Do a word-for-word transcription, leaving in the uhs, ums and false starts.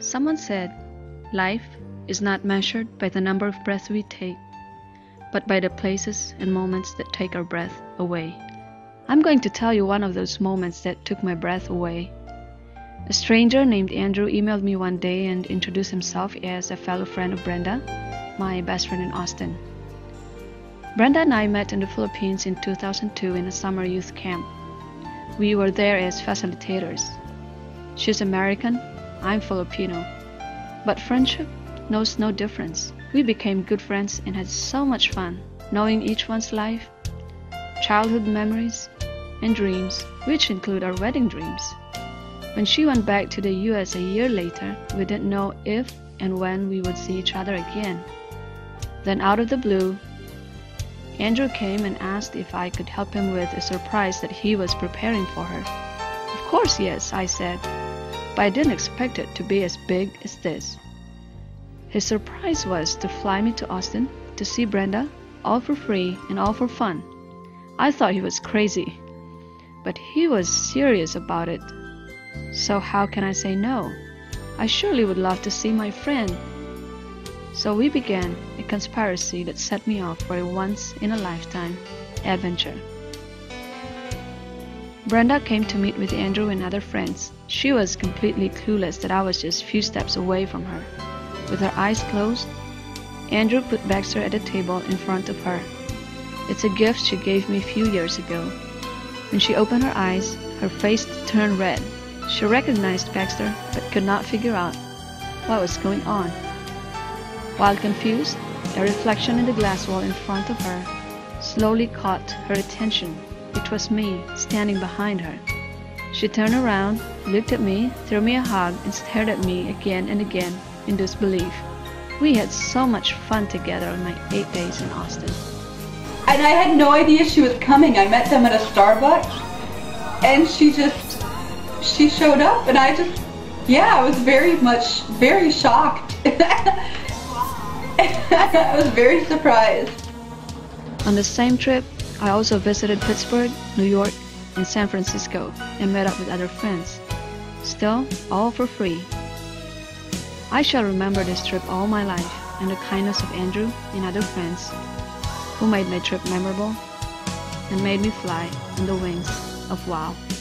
Someone said, life is not measured by the number of breaths we take, but by the places and moments that take our breath away. I'm going to tell you one of those moments that took my breath away. A stranger named Andrew emailed me one day and introduced himself as a fellow friend of Brenda, my best friend in Austin. Brenda and I met in the Philippines in two thousand two in a summer youth camp. We were there as facilitators. She's American, I'm Filipino. But friendship knows no difference. We became good friends and had so much fun, knowing each one's life, childhood memories, and dreams, which include our wedding dreams. When she went back to the U S a year later, we didn't know if and when we would see each other again. Then out of the blue, Andrew came and asked if I could help him with a surprise that he was preparing for her. Of course, yes, I said, but I didn't expect it to be as big as this. His surprise was to fly me to Austin to see Brenda, all for free and all for fun. I thought he was crazy, but he was serious about it. So how can I say no? I surely would love to see my friend. So we began a conspiracy that set me off for a once-in-a-lifetime adventure. Brenda came to meet with Andrew and other friends. She was completely clueless that I was just a few steps away from her. With her eyes closed, Andrew put Baxter at a table in front of her. It's a gift she gave me a few years ago. When she opened her eyes, her face turned red. She recognized Baxter but could not figure out what was going on. While confused, a reflection in the glass wall in front of her slowly caught her attention. It was me, standing behind her. She turned around, looked at me, threw me a hug, and stared at me again and again in disbelief. We had so much fun together on my eight days in Austin. And I had no idea she was coming. I met them at a Starbucks, and she just, she showed up, and I just, yeah, I was very much, very shocked. I was very surprised. On the same trip, I also visited Pittsburgh, New York, and San Francisco, and met up with other friends. Still, all for free. I shall remember this trip all my life, and the kindness of Andrew and other friends who made my trip memorable and made me fly on the wings of wow.